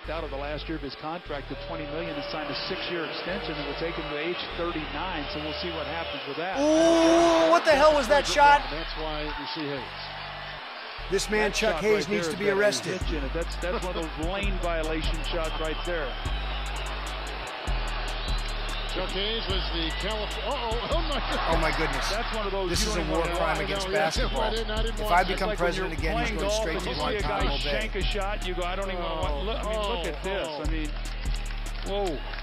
opted out of the last year of his contract at $20 million and signed a 6-year extension that will take him to age 39. So we'll see what happens with that. Ooh, what the hell was that shot? That's why you see Hayes. This man, Chuck Hayes, right needs to be arrested. That's one of those lane violation shots right there. Chuck Hayes was the California. Oh my goodness. That's one of those. This is a war crime against basketball. If I become president again, he's going straight to Guantanamo Bay. You see a guy shank a shot, you go, I don't even want. Look at this. I mean, whoa.